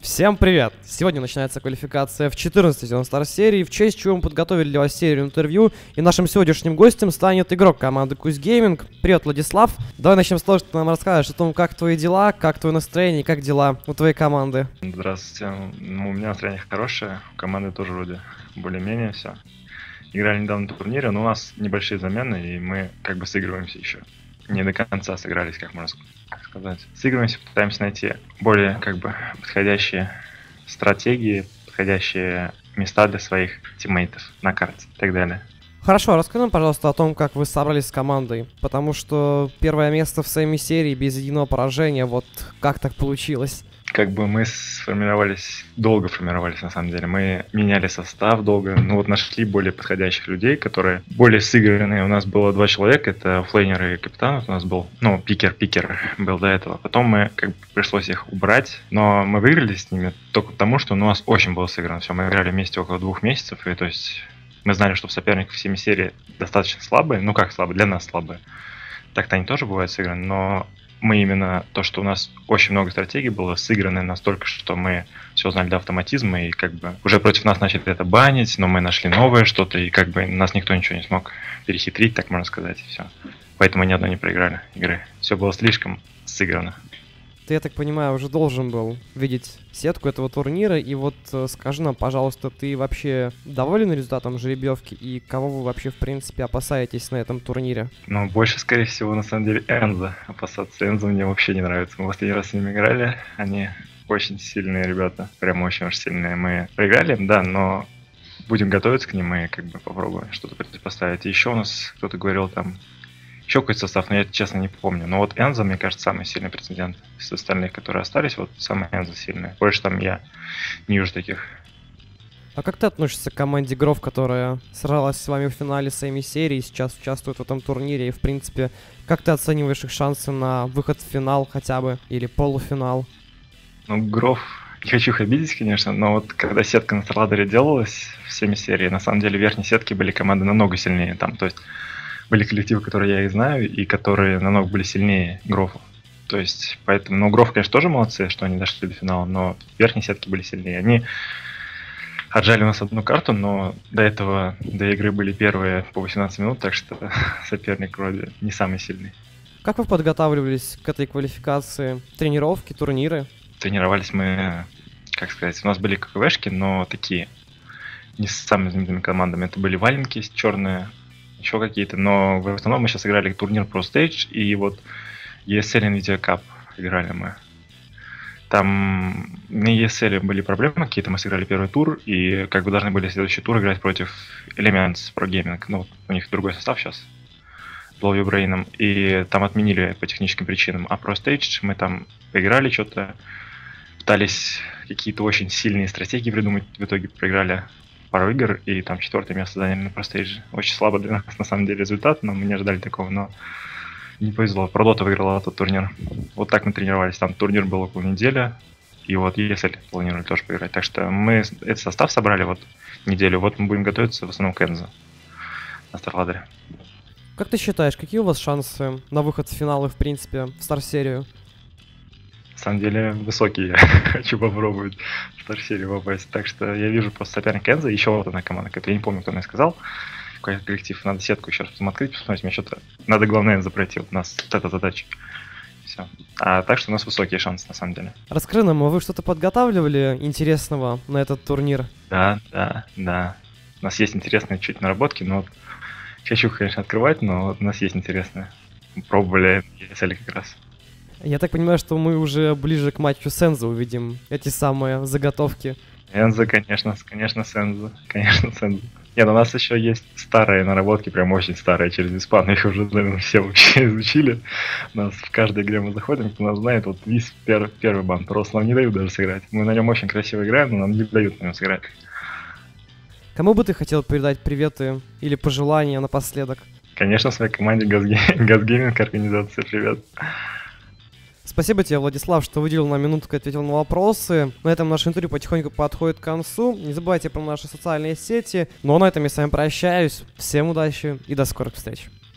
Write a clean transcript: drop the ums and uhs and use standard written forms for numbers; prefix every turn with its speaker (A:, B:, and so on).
A: Всем привет! Сегодня начинается квалификация в 14 сезон Star серии, в честь чего мы подготовили для вас серию интервью, и нашим сегодняшним гостем станет игрок команды Кусь Гейминг. Привет, Владислав! Давай начнем с того, что ты нам расскажешь о том, как твои дела, как твое настроение, как дела у твоей команды.
B: Здравствуйте. У меня настроение хорошее, у команды тоже вроде более-менее все. Играли недавно на турнире, но у нас небольшие замены, и мы как бы сыгрываемся еще. Не до конца сыгрались, как можно сказать. Сыгрываемся, пытаемся найти более как бы подходящие стратегии, подходящие места для своих тиммейтов на карте и так далее.
A: Хорошо, расскажи нам, пожалуйста, о том, как вы собрались с командой, потому что первое место в своей серии без единого поражения, вот как так получилось?
B: Как бы мы долго формировались на самом деле. Мы меняли состав долго, нашли более подходящих людей, которые более сыгранные. У нас было 2 человека, это оффлейнер и капитан. У нас был, пикер был до этого. Потом пришлось их убрать, но мы выиграли с ними только потому, что у нас очень было сыграно все. Мы играли вместе около 2 месяцев, и то есть мы знали, что соперник в 7 серии достаточно слабые, для нас слабые. Так-то они тоже бывают сыграны, но мы именно то, что у нас очень много стратегий было сыграны настолько, что мы все знали до автоматизма, и как бы уже против нас начали это банить, но мы нашли новое что-то, и как бы нас никто ничего не смог перехитрить, так можно сказать, и все. Поэтому ни одной не проиграли игры. Все было слишком сыграно.
A: Ты, я так понимаю, уже должен был видеть сетку этого турнира, и вот скажи нам, пожалуйста, ты вообще доволен результатом жеребьевки, и кого вы вообще, в принципе, опасаетесь на этом турнире?
B: Больше, скорее всего, на самом деле, Энза опасаться. Энза мне вообще не нравится. Мы последний раз с ними играли, они очень сильные ребята, прям очень-очень сильные. Мы проиграли им, да, но будем готовиться к ним и как бы попробуем что-то противопоставить. И еще у нас кто-то говорил там, еще какой-то состав, но я, честно, не помню. Но вот Энза, мне кажется, самый сильный претендент из остальных, которые остались. Вот самый Энза сильный. Больше там я не вижу таких.
A: А как ты относишься к команде Гров, которая сражалась с вами в финале своей серии, сейчас участвует в этом турнире? И, в принципе, как ты оцениваешь их шансы на выход в финал хотя бы, или полуфинал?
B: Гров, не хочу их обидеть, конечно, но вот когда сетка на Старладере делалась в 7 серии, на самом деле в верхней сетке были команды намного сильнее. Там, то есть были коллективы, которые я их знаю, и которые намного были сильнее Грофов. То есть, поэтому, Гров, конечно, тоже молодцы, что они дошли до финала, но в верхней сетке были сильнее. Они отжали у нас одну карту, но до этого, до игры были первые по 18 минут, так что соперник вроде не самый сильный.
A: Как вы подготавливались к этой квалификации? Тренировки, турниры?
B: Тренировались мы, как сказать, у нас были ККВшки, но такие, не с самыми знаменитыми командами. Это были валенки черные, еще какие-то, но в основном мы сейчас играли турнир Pro Stage, и вот ESL Nvidia Cup играли мы. Там на ESL были проблемы какие-то, мы сыграли первый тур, и как бы должны были следующий тур играть против Elements Pro Gaming, у них другой состав сейчас, с Blow Your Brain, и там отменили по техническим причинам, а Pro Stage мы там поиграли что-то, пытались какие-то очень сильные стратегии придумать, в итоге проиграли пару игр, и там 4-е место заняли на простейдже. Очень слабо для нас, на самом деле, результат, но мы не ожидали такого, но не повезло. Продота выиграла этот турнир. Вот так мы тренировались. Там турнир был около недели, и вот ESL планировали тоже поиграть. Так что мы этот состав собрали вот неделю. Вот мы будем готовиться в основном к Энзо на Старладере.
A: Как ты считаешь, какие у вас шансы на выход в финал и, в принципе, в Стар-серию?
B: На самом деле высокие. Я хочу попробовать в Стар-серию попасть. Так что я вижу просто соперника Энзо, еще вот одна команда. Я не помню, кто мне сказал. Какой коллектив. Надо сетку еще раз потом открыть, посмотреть. Мне что-то... Надо, главное, Энзо пройти. Вот у нас вот эта задача. Все. Так что у нас высокие шансы, на самом деле.
A: Расскажи нам, вы что-то подготавливали интересного на этот турнир?
B: Да. У нас есть интересные чуть наработки, но вот хочу, конечно, открывать, но вот у нас есть интересные. Пробовали ESL как раз.
A: Я так понимаю, что мы уже ближе к матчу с Энзо увидим эти самые заготовки.
B: Энзо, конечно, с Энзо. Нет, у нас еще есть старые наработки, прям очень старые, через Испану. Их уже, наверное, все вообще изучили. У нас в каждой игре мы заходим, кто нас знает, вот весь первый бан. Просто нам не дают даже сыграть. Мы на нем очень красиво играем, но нам не дают на нем сыграть.
A: Кому бы ты хотел передать приветы или пожелания напоследок?
B: Конечно, своей команде Газгейминг организации привет.
A: Спасибо тебе, Владислав, что выделил нам минутку и ответил на вопросы. На этом наше интервью потихоньку подходит к концу. Не забывайте про наши социальные сети. Ну а на этом я с вами прощаюсь. Всем удачи и до скорых встреч.